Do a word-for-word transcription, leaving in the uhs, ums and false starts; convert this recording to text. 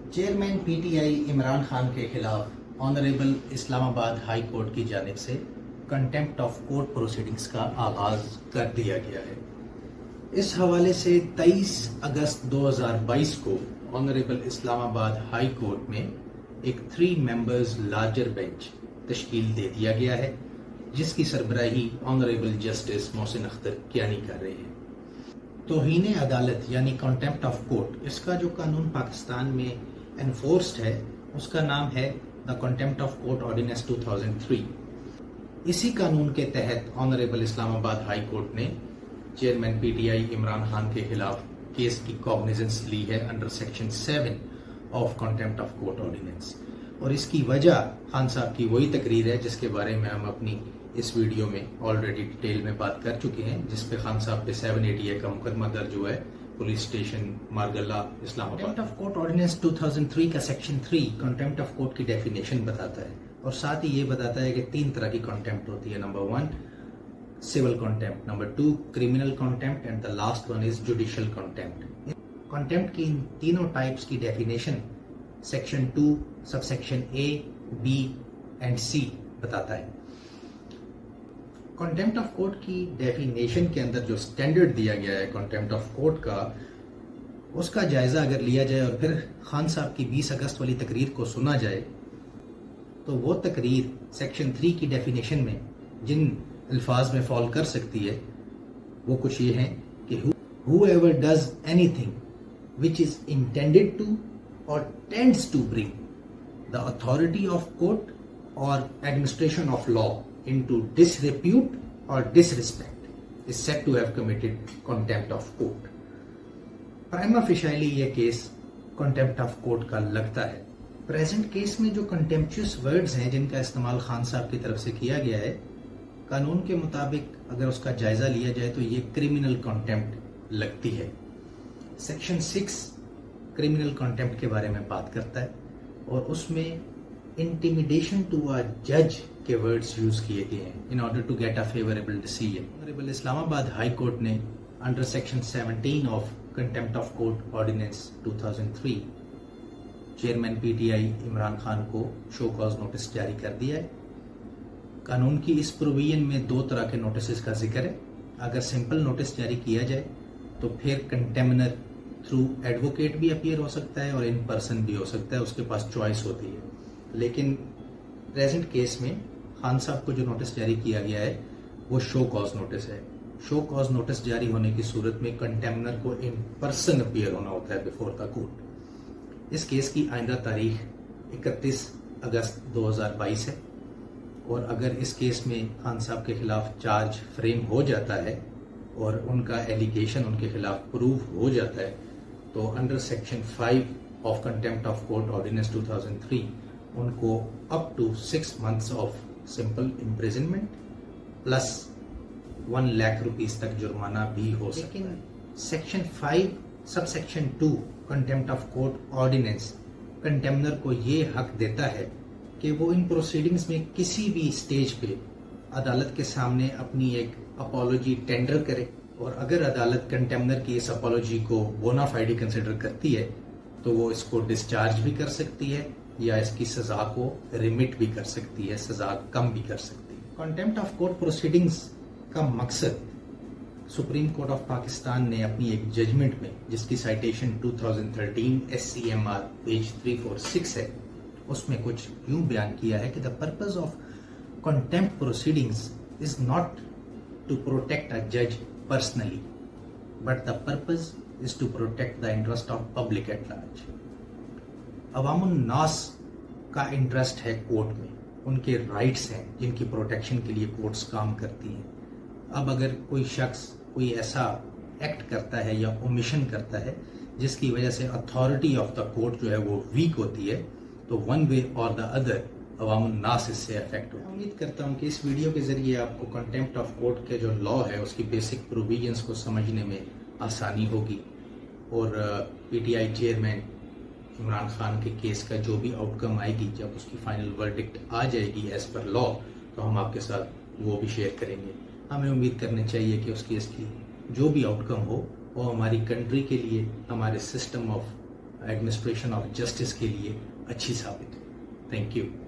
Chairman PTI Imran Khan के खिलाफ honourable Islamabad high court की जानिब से कंटेम्प्ट ऑफ कोर्ट प्रोसीडिंग्स का आगाज कर दिया गया है। इस हवाले से तेईस अगस्त दो हज़ार बाईस को ऑनरेबल इस्लामाबाद हाई कोर्ट में एक थ्री मेंबर्स लार्जर बेंच तश्कील दे दिया गया है, जिसकी सरबराही ऑनरेबल जस्टिस मोहसिन अख्तर कियानी कर रहे हैं। तौहीन अदालत यानी कंटेम्प्ट ऑफ कोर्ट, इसका जो कानून पाकिस्तान में एनफोर्स्ड है उसका नाम है the contempt of court ordinance दो हज़ार तीन। इसी कानून के तहत ऑनरेबल इस्लामाबाद हाई कोर्ट ने चेयरमैन पीटीआई इमरान खान के खिलाफ केस की कॉग्निजेंस ली है under section seven of contempt of court ordinance. और इसकी वजह खान साहब की वही तकरीर है जिसके बारे में हम अपनी इस वीडियो में ऑलरेडी डिटेल में बात कर चुके हैं, जिसपे खान साहब पे सेवन एटी ए का मुकदमा दर्ज हुआ है police station Margalla Islamabad. Contempt of court ordinance दो हज़ार तीन का section three contempt of court की डेफिनेशन बताता है और साथ ही ये बताता है कि तीन तरह की कंटेम्प्ट होती है। Number one civil contempt, number two criminal contempt and the last one is judicial contempt. Contempt की इन तीनों टाइप्स की definition section two sub section A, B and C बताता है। कंटेम्प्ट ऑफ कोर्ट की डेफिनेशन के अंदर जो स्टैंडर्ड दिया गया है कंटेम्प्ट ऑफ कोर्ट का, उसका जायजा अगर लिया जाए और फिर खान साहब की बीस अगस्त वाली तकरीर को सुना जाए तो वो तकरीर सेक्शन थ्री की डेफिनेशन में जिन अल्फाज में फॉल कर सकती है वो कुछ ये हैं कि whoever does anything which is intended to or tends to bring the authority of court or administration of law into disrepute or disrespect is said to have committed contempt of court. Prima facially ये case contempt of court का लगता है। Present case में जो कंटेम्प्चुअस words हैं जिनका इस्तेमाल खान साहब की तरफ से किया गया है, कानून के मुताबिक अगर उसका जायजा लिया जाए तो ये क्रिमिनल कंटेम्प्ट लगती है। सेक्शन सिक्स क्रिमिनल कंटेम्प्ट के बारे में बात करता है और उसमें इंटिमिडेशन टू अ जज के वर्ड्स यूज किए गए हैं in order to get a favourable decision. Honourable Islamabad high court ने under section seventeen of contempt of court ordinance दो हज़ार तीन चेयरमैन पीटीआई इमरान खान को शो कॉज नोटिस जारी कर दिया है। कानून की इस प्रोविजन में दो तरह के नोटिस का जिक्र है। अगर सिंपल नोटिस जारी किया जाए तो फिर कंटेमनर थ्रू एडवोकेट भी अपीयर हो सकता है और इन पर्सन भी हो सकता है, उसके पास चॉइस होती है। लेकिन प्रेजेंट केस में खान साहब को जो नोटिस जारी किया गया है वो शो कॉज नोटिस है। शो कॉज नोटिस जारी होने की सूरत में कंटेमनर को इन पर्सन अपीयर होना होता है बिफोर द कोर्ट। इस केस की आइंदा तारीख इकतीस अगस्त दो हज़ार बाईस है और अगर इस केस में खान साहब के खिलाफ चार्ज फ्रेम हो जाता है और उनका एलिगेशन उनके खिलाफ प्रूव हो जाता है तो under section five of contempt of court ordinance दो हज़ार तीन उनको up to six months of simple imprisonment plus one lakh rupees तक जुर्माना भी हो सकता है। Section five sub section two contempt of court ordinance contemnor को ये हक देता है कि वो इन प्रोसीडिंग्स में किसी भी स्टेज पे अदालत के सामने अपनी एक अपॉलोजी टेंडर करे और अगर अदालत कंटेमनर की इस अपॉलोजी को बोनाफाइड कंसिडर करती है तो वो इसको डिस्चार्ज भी कर सकती है या इसकी सजा को रिमिट भी कर सकती है, सजा कम भी कर सकती है। कंटेम्प्ट ऑफ कोर्ट प्रोसीडिंग्स का मकसद सुप्रीम कोर्ट ऑफ पाकिस्तान ने अपनी एक जजमेंट में जिसकी साइटेशन दो हज़ार तेरह S C M R page तीन सौ छियालीस है, उसमें कुछ यूं बयान किया है कि the purpose of contempt proceedings is not to protect a जज personally but the purpose is to protect the interest of public at large. अवामुन नास का इंटरेस्ट है कोर्ट में, उनके राइट्स हैं जिनकी प्रोटेक्शन के लिए कोर्ट्स काम करती हैं। अब अगर कोई शख्स कोई ऐसा एक्ट करता है या ओमिशन करता है जिसकी वजह से अथॉरिटी ऑफ द कोर्ट जो है वो वीक होती है तो वन वे और द अदर अवामुन नास इससे अफेक्ट होती है। उम्मीद करता हूँ कि इस वीडियो के जरिए आपको कंटेम्प्ट ऑफ कोर्ट के जो लॉ है उसकी बेसिक प्रोविजंस को समझने में आसानी होगी और पीटीआई चेयरमैन इमरान खान के केस का जो भी आउटकम आएगी, जब उसकी फाइनल वर्डिक्ट आ जाएगी एज पर लॉ, तो हम आपके साथ वो भी शेयर करेंगे। हमें उम्मीद करनी चाहिए कि उस केस की जो भी आउटकम हो वो हमारी कंट्री के लिए, हमारे system of administration of justice के लिए अच्छी साबित हो। Thank you.